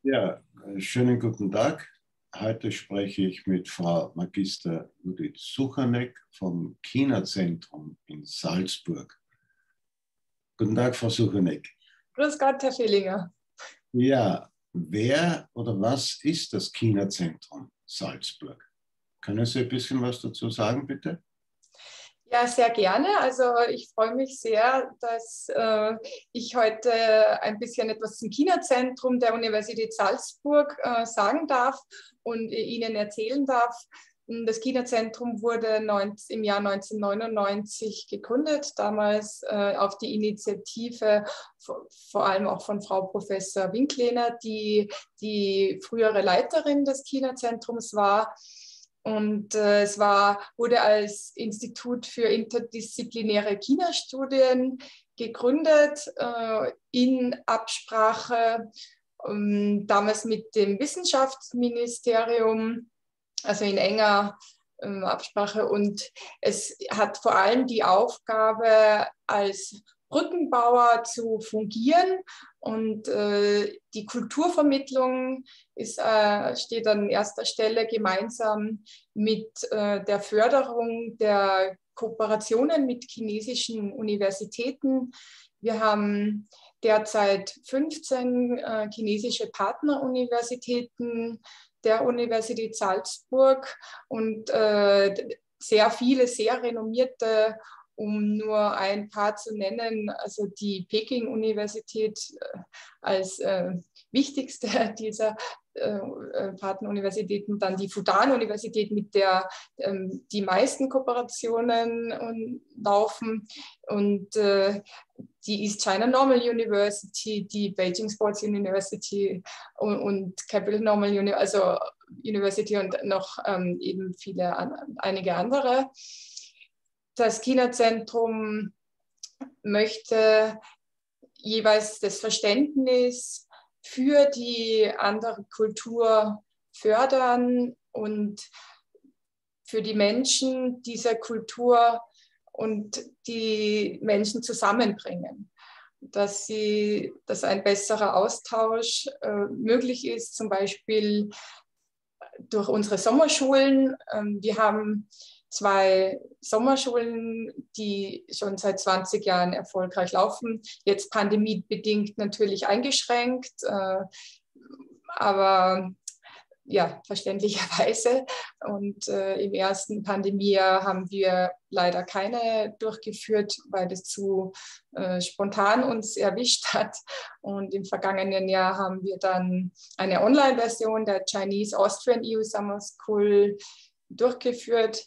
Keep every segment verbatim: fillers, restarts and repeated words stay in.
Ja, äh, schönen guten Tag. Heute spreche ich mit Frau Magister Judith Suchanek vom China-Zentrum in Salzburg. Guten Tag, Frau Suchanek. Grüß Gott, Herr Villinger. Ja, wer oder was ist das China-Zentrum Salzburg? Können Sie ein bisschen was dazu sagen, bitte? Ja, sehr gerne. Also ich freue mich sehr, dass äh, ich heute ein bisschen etwas zum China-Zentrum der Universität Salzburg äh, sagen darf und Ihnen erzählen darf. Das China-Zentrum wurde im Jahr neunzehnhundertneunundneunzig gegründet, damals äh, auf die Initiative vor allem auch von Frau Professor Winklehner, die die frühere Leiterin des China-Zentrums war. Und äh, es war, wurde als Institut für interdisziplinäre China-Studien gegründet, äh, in Absprache ähm, damals mit dem Wissenschaftsministerium, also in enger ähm, Absprache. Und es hat vor allem die Aufgabe, als Brückenbauer zu fungieren. Und äh, die Kulturvermittlung ist, äh, steht an erster Stelle gemeinsam mit äh, der Förderung der Kooperationen mit chinesischen Universitäten. Wir haben derzeit fünfzehn äh, chinesische Partneruniversitäten der Universität Salzburg und äh, sehr viele, sehr renommierte, um nur ein paar zu nennen, also die Peking-Universität als äh, wichtigste dieser äh, Partneruniversitäten, dann die Fudan-Universität, mit der ähm, die meisten Kooperationen um, laufen, und äh, die East China Normal University, die Beijing Sports University und, und Capital Normal Uni also University und noch ähm, eben viele, an, einige andere. Das China-Zentrum möchte jeweils das Verständnis für die andere Kultur fördern und für die Menschen dieser Kultur und die Menschen zusammenbringen, dass, sie, dass ein besserer Austausch äh, möglich ist, zum Beispiel durch unsere Sommerschulen. Ähm, wir haben zwei Sommerschulen, die schon seit zwanzig Jahren erfolgreich laufen, jetzt pandemiebedingt natürlich eingeschränkt, äh, aber ja, verständlicherweise. Und äh, im ersten Pandemiejahr haben wir leider keine durchgeführt, weil das zu äh, spontan uns erwischt hat. Und im vergangenen Jahr haben wir dann eine Online-Version der Chinese Austrian E U Summer School durchgeführt,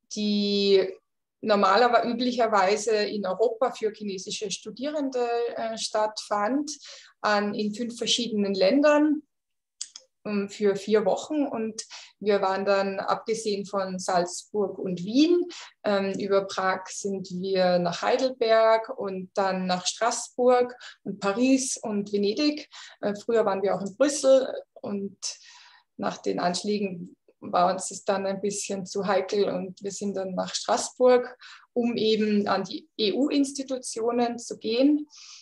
die normalerweise üblicherweise in Europa für chinesische Studierende äh, stattfand, an, in fünf verschiedenen Ländern für vier Wochen, und wir waren dann, abgesehen von Salzburg und Wien, ähm, über Prag sind wir nach Heidelberg und dann nach Straßburg und Paris und Venedig. Äh, früher waren wir auch in Brüssel, und nach den Anschlägen war uns das dann ein bisschen zu heikel und wir sind dann nach Straßburg, um eben an die E U-Institutionen zu gehen.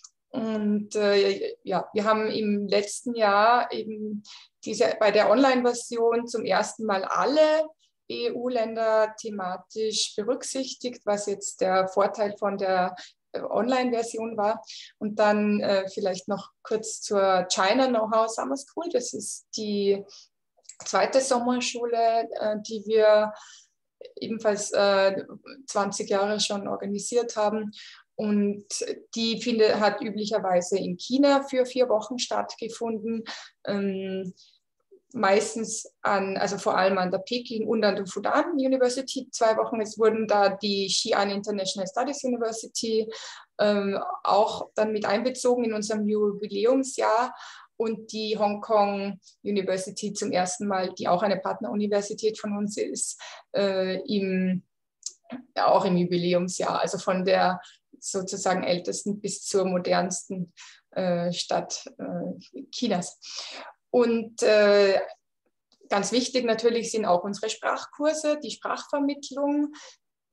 Und äh, ja, wir haben im letzten Jahr eben diese, bei der Online-Version zum ersten Mal alle E U-Länder thematisch berücksichtigt, was jetzt der Vorteil von der äh, Online-Version war. Und dann äh, vielleicht noch kurz zur China Know-how Summer School. Das ist die zweite Sommerschule, äh, die wir ebenfalls äh, zwanzig Jahre schon organisiert haben. Und die finde, hat üblicherweise in China für vier Wochen stattgefunden. Ähm, meistens an, also vor allem an der Peking und an der Fudan University zwei Wochen. Es wurden da die Xi'an International Studies University ähm, auch dann mit einbezogen in unserem Jubiläumsjahr, und die Hong Kong University zum ersten Mal, die auch eine Partneruniversität von uns ist, äh, im, ja, auch im Jubiläumsjahr, also von der sozusagen ältesten bis zur modernsten äh, Stadt äh, Chinas. Und äh, ganz wichtig natürlich sind auch unsere Sprachkurse, die Sprachvermittlung.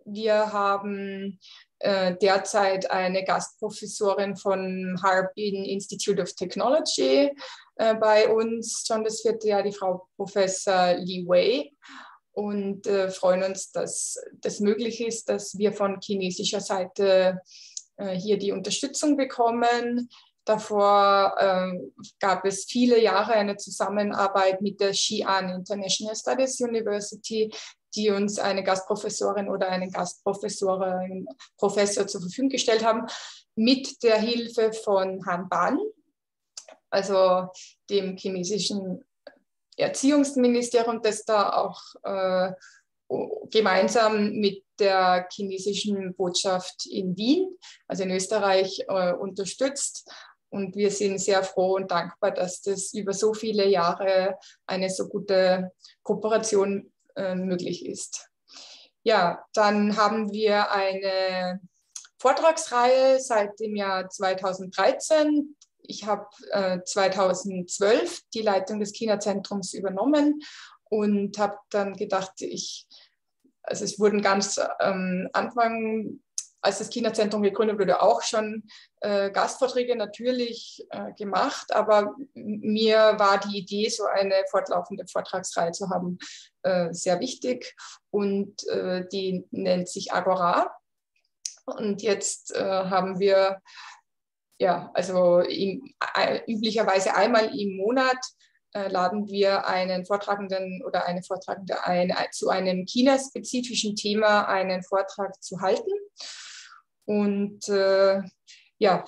Wir haben äh, derzeit eine Gastprofessorin von Harbin Institute of Technology äh, bei uns, schon das vierte Jahr, die Frau Professor Li Wei. Und äh, freuen uns, dass das möglich ist, dass wir von chinesischer Seite äh, hier die Unterstützung bekommen. Davor äh, gab es viele Jahre eine Zusammenarbeit mit der Xi'an International Studies University, die uns eine Gastprofessorin oder einen Gastprofessorin, Professor zur Verfügung gestellt haben, mit der Hilfe von Han Ban, also dem chinesischen Erziehungsministerium, das da auch äh, gemeinsam mit der chinesischen Botschaft in Wien, also in Österreich, äh, unterstützt. Und wir sind sehr froh und dankbar, dass das über so viele Jahre eine so gute Kooperation äh, möglich ist. Ja, dann haben wir eine Vortragsreihe seit dem Jahr zweitausenddreizehn. Ich habe äh, zweitausendzwölf die Leitung des China-Zentrums übernommen und habe dann gedacht, ich, also es wurden ganz am ähm, Anfang, als das China-Zentrum gegründet wurde, auch schon äh, Gastvorträge natürlich äh, gemacht, aber mir war die Idee, so eine fortlaufende Vortragsreihe zu haben, äh, sehr wichtig, und äh, die nennt sich Agora. Und jetzt äh, haben wir Ja, also im, äh, üblicherweise einmal im Monat äh, laden wir einen Vortragenden oder eine Vortragende ein, äh, zu einem China-spezifischen Thema einen Vortrag zu halten. Und äh, ja,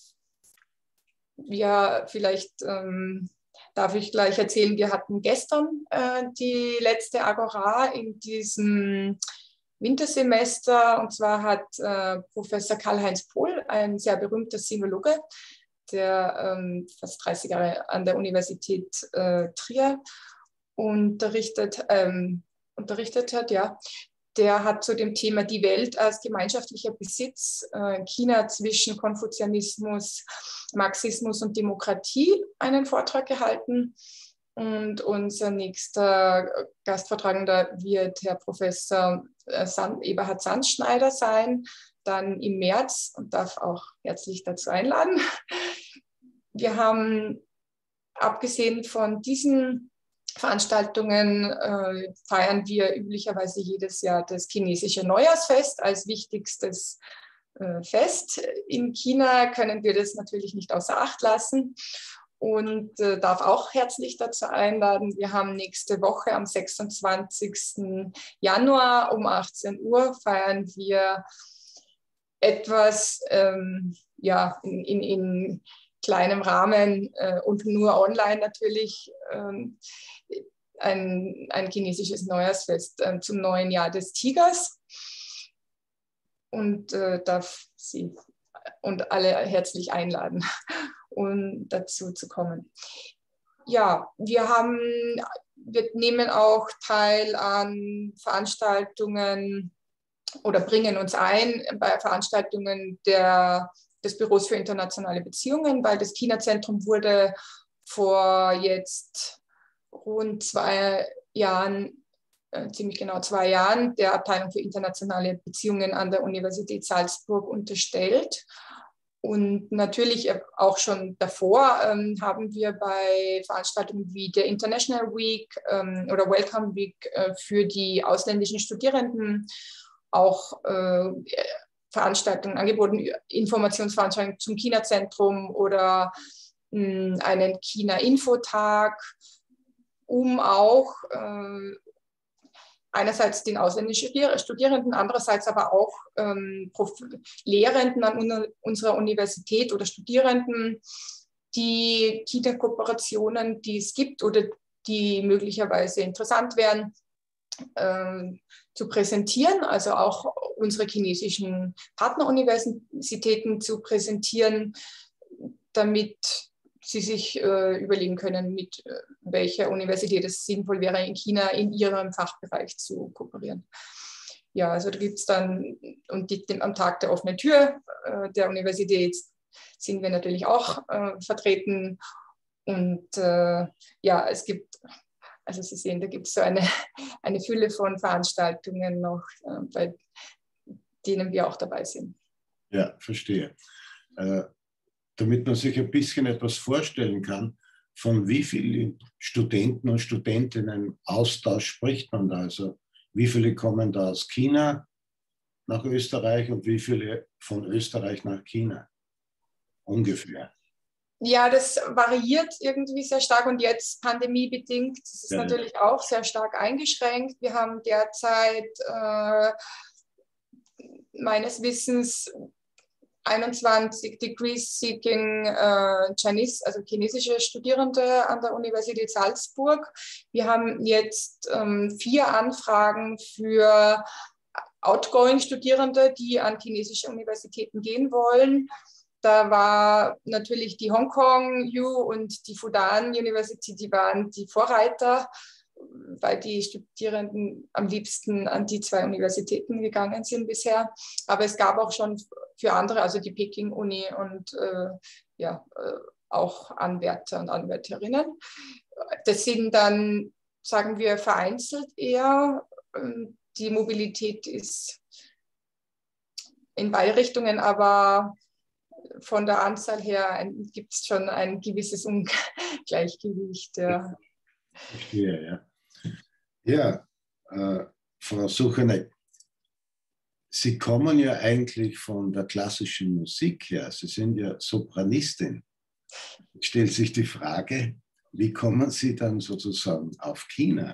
ja, vielleicht ähm, darf ich gleich erzählen, wir hatten gestern äh, die letzte Agora in diesem Wintersemester, und zwar hat äh, Professor Karl-Heinz Pohl, ein sehr berühmter Sinologe, der ähm, fast dreißig Jahre an der Universität äh, Trier unterrichtet, ähm, unterrichtet hat, ja, der hat zu dem Thema die Welt als gemeinschaftlicher Besitz, äh, China zwischen Konfuzianismus, Marxismus und Demokratie einen Vortrag gehalten. Und unser nächster Gastvortragender wird Herr Professor Sand, Eberhard Sandschneider sein, dann im März, und darf auch herzlich dazu einladen. Wir haben, abgesehen von diesen Veranstaltungen, äh, feiern wir üblicherweise jedes Jahr das chinesische Neujahrsfest als wichtigstes äh, Fest. In China können wir das natürlich nicht außer Acht lassen. Und äh, darf auch herzlich dazu einladen. Wir haben nächste Woche am sechsundzwanzigsten Januar um achtzehn Uhr feiern wir etwas ähm, ja, in, in, in kleinem Rahmen äh, und nur online natürlich ähm, ein, ein chinesisches Neujahrsfest äh, zum neuen Jahr des Tigers. Und äh, darf Sie und alle herzlich einladen, um dazu zu kommen. Ja, wir haben, wir nehmen auch teil an Veranstaltungen oder bringen uns ein bei Veranstaltungen der, des Büros für internationale Beziehungen, weil das China-Zentrum wurde vor jetzt rund zwei Jahren, äh, ziemlich genau zwei Jahren, der Abteilung für internationale Beziehungen an der Universität Salzburg unterstellt. Und natürlich auch schon davor ähm, haben wir bei Veranstaltungen wie der International Week ähm, oder Welcome Week äh, für die ausländischen Studierenden auch äh, Veranstaltungen angeboten, Informationsveranstaltungen zum China-Zentrum oder mh, einen China-Infotag, um auch äh, einerseits den ausländischen Studierenden, andererseits aber auch ähm, Lehrenden an un unserer Universität oder Studierenden, die China-Kooperationen, die es gibt oder die möglicherweise interessant wären, äh, zu präsentieren, also auch unsere chinesischen Partneruniversitäten zu präsentieren, damit Sie sich äh, überlegen können, mit äh, welcher Universität es sinnvoll wäre, in China in ihrem Fachbereich zu kooperieren. Ja, also da gibt es dann, und die, am Tag der offenen Tür äh, der Universität sind wir natürlich auch äh, vertreten. Und äh, ja, es gibt, also Sie sehen, da gibt es so eine, eine Fülle von Veranstaltungen noch, äh, bei denen wir auch dabei sind. Ja, verstehe. Äh, damit man sich ein bisschen etwas vorstellen kann, von wie vielen Studenten und Studentinnen Austausch spricht man da? Also wie viele kommen da aus China nach Österreich und wie viele von Österreich nach China? Ungefähr. Ja, das variiert irgendwie sehr stark und jetzt pandemiebedingt ist es Ja. natürlich auch sehr stark eingeschränkt. Wir haben derzeit äh, meines Wissens einundzwanzig Degrees Seeking äh, Chinese, also chinesische Studierende an der Universität Salzburg. Wir haben jetzt ähm, vier Anfragen für outgoing Studierende, die an chinesische Universitäten gehen wollen. Da war natürlich die Hongkong U und die Fudan University, die waren die Vorreiter, weil die Studierenden am liebsten an die zwei Universitäten gegangen sind bisher. Aber es gab auch schon für andere, also die Peking-Uni und äh, ja, äh, auch Anwärter und Anwärterinnen. Das sind dann, sagen wir, vereinzelt eher. Die Mobilität ist in beide Richtungen, aber von der Anzahl her gibt es schon ein gewisses Ungleichgewicht. Ja. Verstehe, ja. Ja, äh, Frau Suchanek, Sie kommen ja eigentlich von der klassischen Musik her. Sie sind ja Sopranistin. Jetzt stellt sich die Frage, wie kommen Sie dann sozusagen auf China?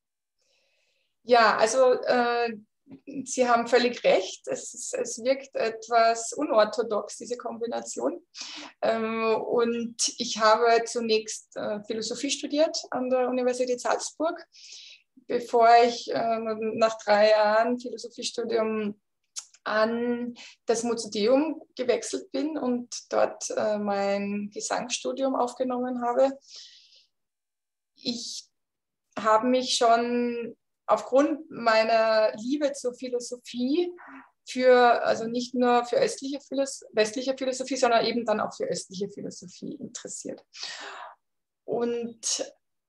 Ja, also äh, Sie haben völlig recht. Es, ist, es wirkt etwas unorthodox, diese Kombination. Ähm, und ich habe zunächst äh, Philosophie studiert an der Universität Salzburg, bevor ich äh, nach drei Jahren Philosophiestudium an das Mozarteum gewechselt bin und dort äh, mein Gesangsstudium aufgenommen habe. Ich habe mich schon aufgrund meiner Liebe zur Philosophie für, also nicht nur für östliche Philosoph- westliche Philosophie, sondern eben dann auch für östliche Philosophie interessiert. Und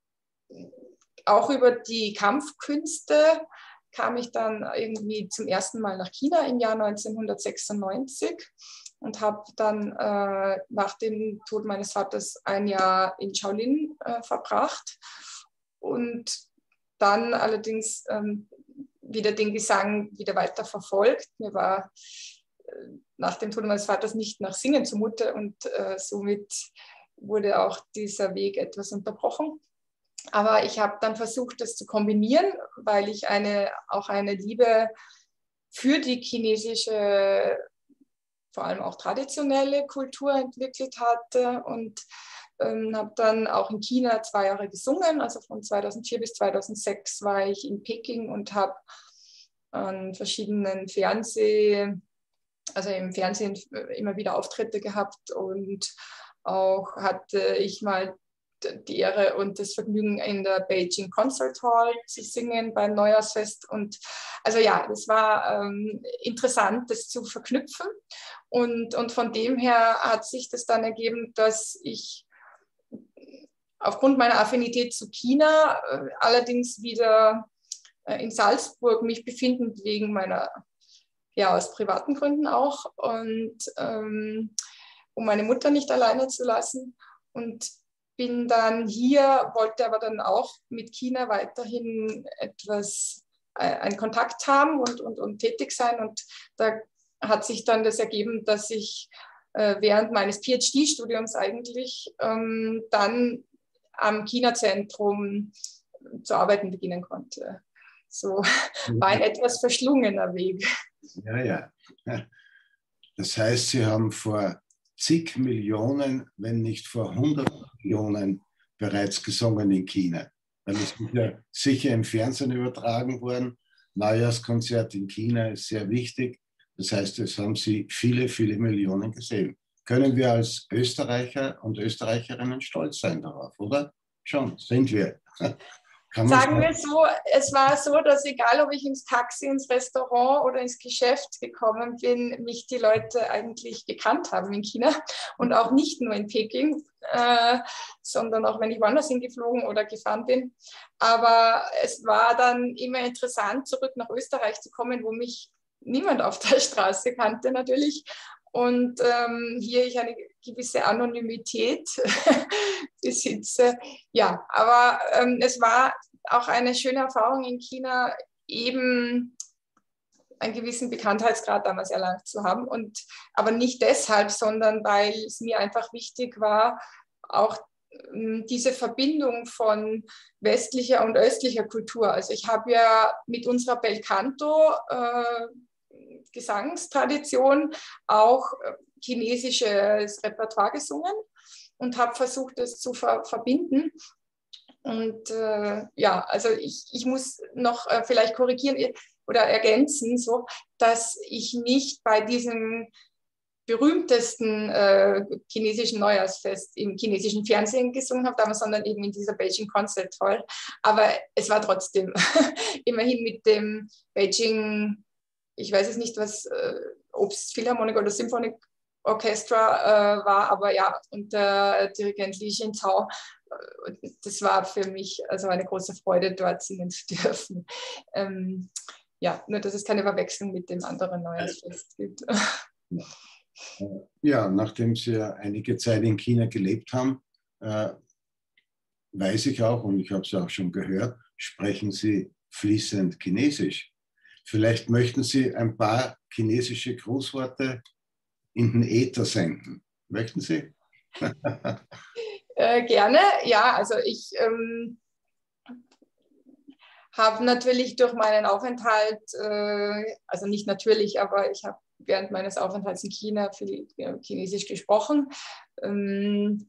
auch über die Kampfkünste kam ich dann irgendwie zum ersten Mal nach China im Jahr neunzehnhundertsechsundneunzig und habe dann äh, nach dem Tod meines Vaters ein Jahr in Shaolin äh, verbracht und dann allerdings ähm, wieder den Gesang wieder weiter verfolgt. Mir war äh, nach dem Tod meines Vaters nicht nach Singen zumute und äh, somit wurde auch dieser Weg etwas unterbrochen. Aber ich habe dann versucht, das zu kombinieren, weil ich eine, auch eine Liebe für die chinesische, vor allem auch traditionelle Kultur entwickelt hatte und ähm, habe dann auch in China zwei Jahre gesungen. Also von zweitausendvier bis zweitausendsechs war ich in Peking und habe an verschiedenen Fernseh, also im Fernsehen immer wieder Auftritte gehabt und auch hatte ich mal die Ehre und das Vergnügen, in der Beijing Concert Hall zu singen beim Neujahrsfest. Und also ja, das war ähm, interessant, das zu verknüpfen. Und, und von dem her hat sich das dann ergeben, dass ich aufgrund meiner Affinität zu China äh, allerdings wieder äh, in Salzburg mich befindend wegen meiner, ja, aus privaten Gründen auch, und ähm, um meine Mutter nicht alleine zu lassen. Und bin dann hier, wollte aber dann auch mit China weiterhin etwas, äh, einen Kontakt haben und, und, und tätig sein. Und da hat sich dann das ergeben, dass ich äh, während meines PhD-Studiums eigentlich ähm, dann am China-Zentrum zu arbeiten beginnen konnte. So war ein etwas verschlungener Weg. Ja, ja. Das heißt, Sie haben vor zig Millionen, wenn nicht vor hundert Millionen bereits gesungen in China. Weil es ist ja sicher im Fernsehen übertragen worden. Neujahrskonzert in China ist sehr wichtig. Das heißt, es haben Sie viele, viele Millionen gesehen. Können wir als Österreicher und Österreicherinnen stolz sein darauf, oder? Schon, sind wir. Kann man Sagen wir so, es war so, dass egal, ob ich ins Taxi, ins Restaurant oder ins Geschäft gekommen bin, mich die Leute eigentlich gekannt haben in China und auch nicht nur in Peking, äh, sondern auch wenn ich woanders hingeflogen oder gefahren bin. Aber es war dann immer interessant, zurück nach Österreich zu kommen, wo mich niemand auf der Straße kannte natürlich. Und ähm, hier ich eine gewisse Anonymität besitze. Ja, aber ähm, es war auch eine schöne Erfahrung in China, eben einen gewissen Bekanntheitsgrad damals erlangt zu haben. Und, aber nicht deshalb, sondern weil es mir einfach wichtig war, auch diese Verbindung von westlicher und östlicher Kultur. Also ich habe ja mit unserer Bel Canto äh, Gesangstradition auch chinesisches Repertoire gesungen und habe versucht, das zu ver verbinden. Und äh, ja, also ich, ich muss noch äh, vielleicht korrigieren oder ergänzen, so, dass ich nicht bei diesem berühmtesten äh, chinesischen Neujahrsfest im chinesischen Fernsehen gesungen habe, damals, sondern eben in dieser Beijing Concert Hall. Aber es war trotzdem immerhin mit dem Beijing, ich weiß es nicht, was, äh, ob es Philharmonic oder Symphonic Orchestra äh, war, aber ja, und der Dirigent Li Jintao, äh, das war für mich also eine große Freude, dort singen zu dürfen. Ähm, ja, nur dass es keine Verwechslung mit dem anderen Neujahrsfest gibt. Ja, nachdem Sie ja einige Zeit in China gelebt haben, äh, weiß ich auch, und ich habe es auch schon gehört, sprechen Sie fließend Chinesisch. Vielleicht möchten Sie ein paar chinesische Grußworte in den Äther senden. Möchten Sie? äh, gerne, ja, also ich ähm, habe natürlich durch meinen Aufenthalt, äh, also nicht natürlich, aber ich habe während meines Aufenthalts in China viel Chinesisch gesprochen. Ähm,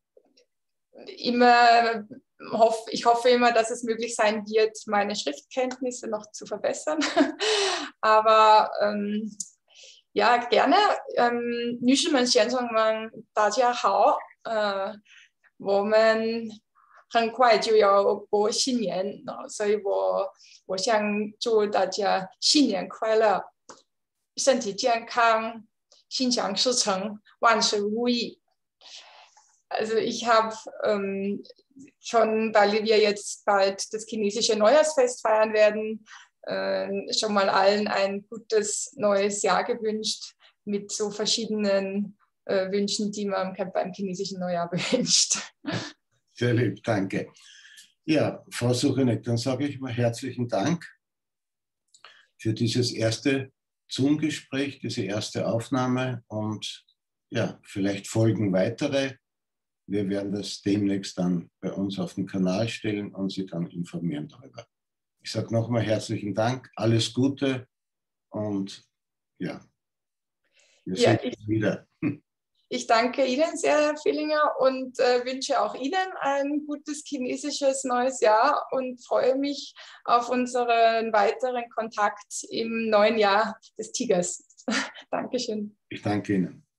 immer hoff, ich hoffe immer, dass es möglich sein wird, meine Schriftkenntnisse noch zu verbessern. Aber ähm, ja, gerne. Ähm, 女士们、先生们，大家好。呃，我们很快就要过新年了，所以我我想祝大家新年快乐，身体健康，心想事成，万事如意。Also ich habe ähm, schon, weil wir jetzt bald das chinesische Neujahrsfest feiern werden, äh, schon mal allen ein gutes neues Jahr gewünscht mit so verschiedenen äh, Wünschen, die man beim chinesischen Neujahr wünscht. Sehr lieb, danke. Ja, Frau Suchanek, dann sage ich mal herzlichen Dank für dieses erste Zoom-Gespräch, diese erste Aufnahme, und ja, vielleicht folgen weitere. Wir werden das demnächst dann bei uns auf den Kanal stellen und Sie dann informieren darüber. Ich sage nochmal herzlichen Dank, alles Gute und ja, wir Ja, sehen uns wieder. Ich danke Ihnen sehr, Herr Villinger, und äh, wünsche auch Ihnen ein gutes chinesisches neues Jahr und freue mich auf unseren weiteren Kontakt im neuen Jahr des Tigers. Dankeschön. Ich danke Ihnen.